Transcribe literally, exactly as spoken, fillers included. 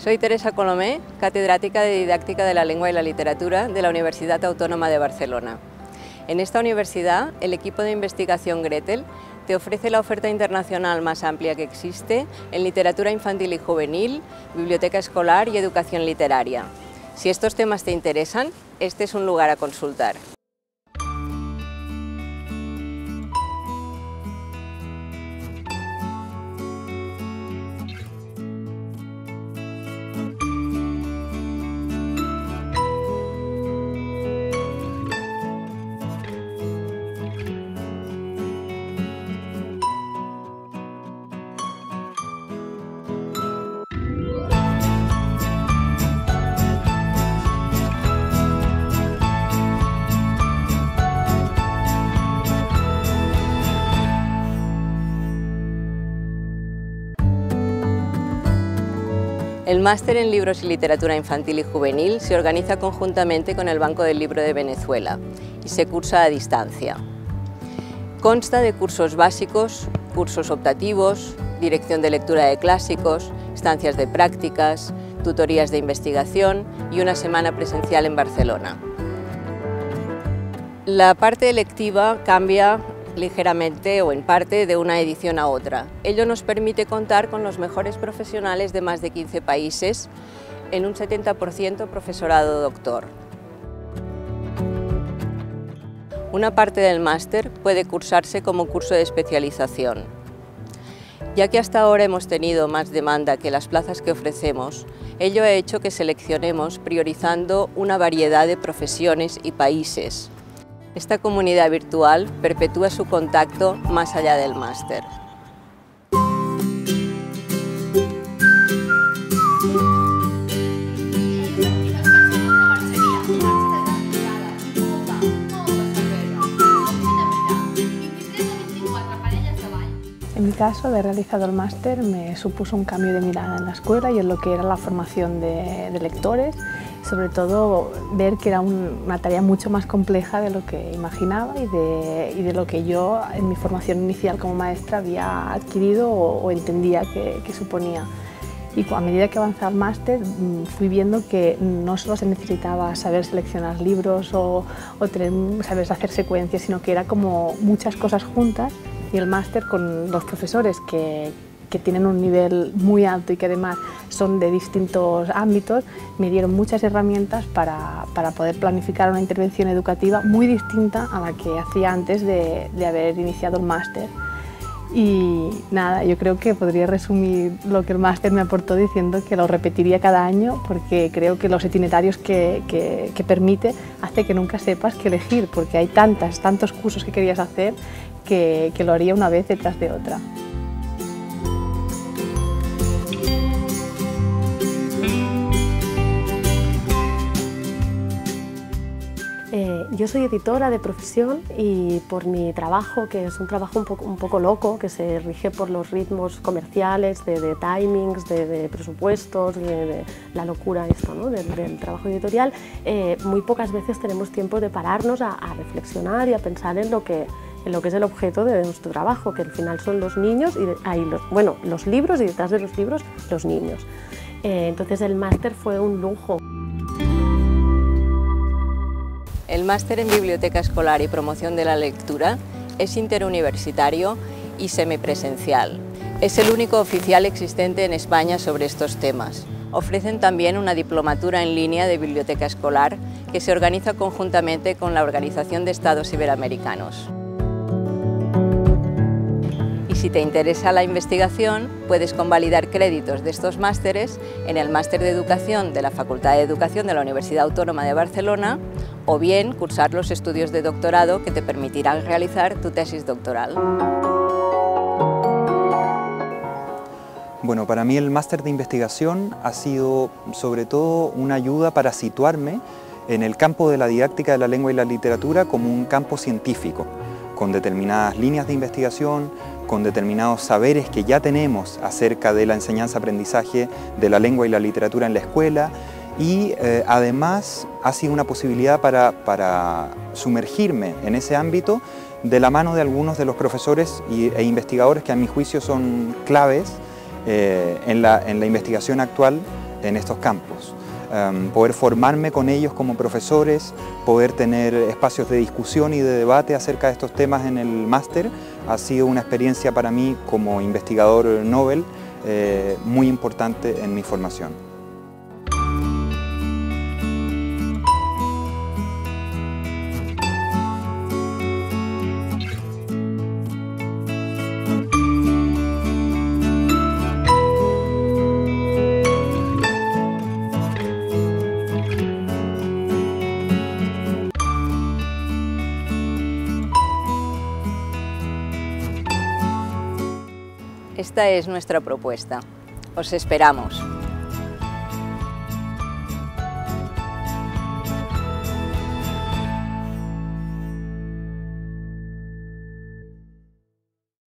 Soy Teresa Colomé, catedrática de Didáctica de la Lengua y la Literatura de la Universidad Autónoma de Barcelona. En esta universidad, el equipo de investigación Gretel te ofrece la oferta internacional más amplia que existe en literatura infantil y juvenil, biblioteca escolar y educación literaria. Si estos temas te interesan, este es un lugar a consultar. El Máster en Libros y Literatura Infantil y Juvenil se organiza conjuntamente con el Banco del Libro de Venezuela y se cursa a distancia. Consta de cursos básicos, cursos optativos, dirección de lectura de clásicos, estancias de prácticas, tutorías de investigación y una semana presencial en Barcelona. La parte electiva cambia ligeramente o en parte de una edición a otra. Ello nos permite contar con los mejores profesionales de más de quince países, en un setenta por ciento profesorado doctor. Una parte del máster puede cursarse como curso de especialización. Ya que hasta ahora hemos tenido más demanda que las plazas que ofrecemos, ello ha hecho que seleccionemos priorizando una variedad de profesiones y países. Esta comunidad virtual perpetúa su contacto más allá del máster. En mi caso, haber realizado el máster me supuso un cambio de mirada en la escuela y en lo que era la formación de, de lectores, sobre todo ver que era un, una tarea mucho más compleja de lo que imaginaba y de, y de lo que yo en mi formación inicial como maestra había adquirido o, o entendía que, que suponía. Y a medida que avanzaba el máster fui viendo que no solo se necesitaba saber seleccionar libros o, o tener, saber hacer secuencias, sino que era como muchas cosas juntas. Y el máster con los profesores que, que tienen un nivel muy alto y que además son de distintos ámbitos, me dieron muchas herramientas para, para poder planificar una intervención educativa muy distinta a la que hacía antes de, de haber iniciado el máster. Y nada, yo creo que podría resumir lo que el máster me aportó diciendo que lo repetiría cada año, porque creo que los itinerarios que, que, que permite hace que nunca sepas qué elegir, porque hay tantas, tantos cursos que querías hacer que, que lo haría una vez detrás de otra. Eh, yo soy editora de profesión y por mi trabajo, que es un trabajo un poco, un poco loco, que se rige por los ritmos comerciales, de, de timings, de, de presupuestos, de, de la locura esto, ¿no? del, del trabajo editorial, eh, muy pocas veces tenemos tiempo de pararnos a, a reflexionar y a pensar en lo que en lo que es el objeto de nuestro trabajo, que al final son los niños, y de, ahí los, bueno, los libros y detrás de los libros los niños. Eh, entonces el máster fue un lujo. El máster en Biblioteca Escolar y Promoción de la Lectura es interuniversitario y semipresencial. Es el único oficial existente en España sobre estos temas. Ofrecen también una diplomatura en línea de biblioteca escolar que se organiza conjuntamente con la Organización de Estados Iberoamericanos. Y si te interesa la investigación, puedes convalidar créditos de estos másteres en el Máster de Educación de la Facultad de Educación de la Universidad Autónoma de Barcelona o bien cursar los estudios de doctorado que te permitirán realizar tu tesis doctoral. Bueno, para mí el máster de investigación ha sido sobre todo una ayuda para situarme en el campo de la didáctica de la lengua y la literatura como un campo científico, con determinadas líneas de investigación, con determinados saberes que ya tenemos acerca de la enseñanza-aprendizaje de la lengua y la literatura en la escuela, y eh, además ha sido una posibilidad para, para sumergirme en ese ámbito de la mano de algunos de los profesores y, e investigadores que a mi juicio son claves eh, en, la, en la investigación actual en estos campos. Um, poder formarme con ellos como profesores, poder tener espacios de discusión y de debate acerca de estos temas en el máster, ha sido una experiencia para mí como investigador Nobel eh, muy importante en mi formación. Esta es nuestra propuesta. Os esperamos.